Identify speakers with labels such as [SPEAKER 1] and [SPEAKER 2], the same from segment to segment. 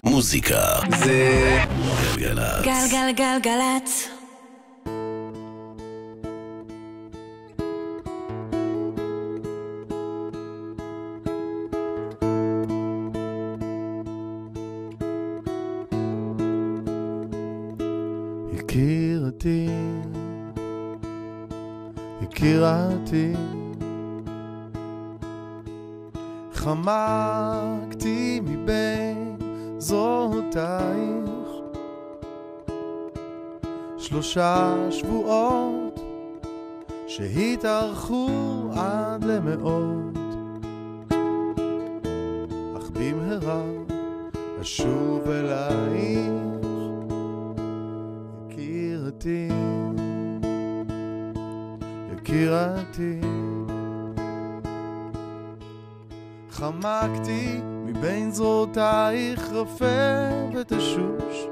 [SPEAKER 1] מוזיקה זה גלגלצ.
[SPEAKER 2] גלגלגלגלצ.
[SPEAKER 3] יקירתי, יקירתי, חמקתי מבין זרועותייך 3 שבועות שהתארכו עד למאות, אך במהרה אשוב אלייך. יקירתי, יקירתי, חמקתי מבין זרועותייך רפה ותשוש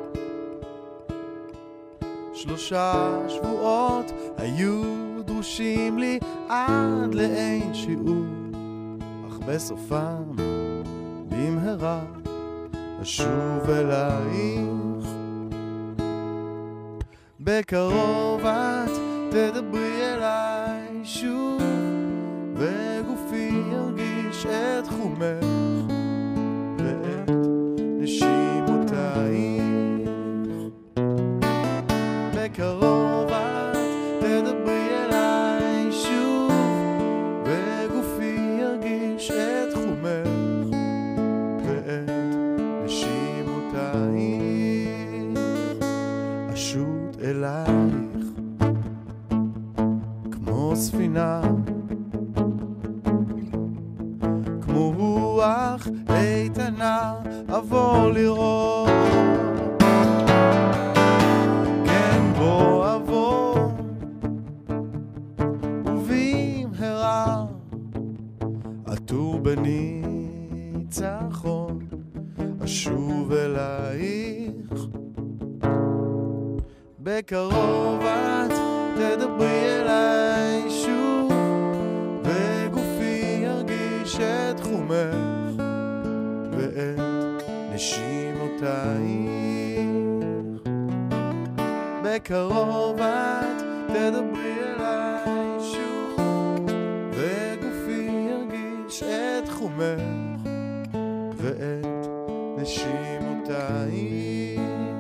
[SPEAKER 3] 3 שבועות היו דרושים לי עד לאין שיעור, אך בסופם במהרה אשוב אלייך. בקרוב את תדברי אליי שוב, וגופי ירגיש את חומך ואת נשימותייך. בקרוב את תדברי אליי שוב, וגופי ירגיש את חומך ואת נשימותייך. אשוט אלייך כמו ספינה, כמו רוח איתנה אבוא לראות, כן בוא אבוא ובמהרה עטור בניצחון אשוב אלייך. בקרוב את תדברי אליי שוב, וגופי ירגיש את חומך ואת נשימותייך. בקרוב את תדברי אליי שוב, וגופי ירגיש את חומך ואת נשימותייך.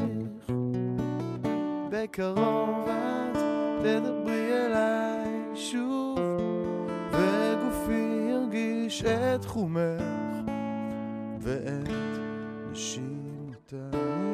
[SPEAKER 3] בקרוב את תדברי אליי שוב, וגופי ירגיש את חומך ואת נשימותייך.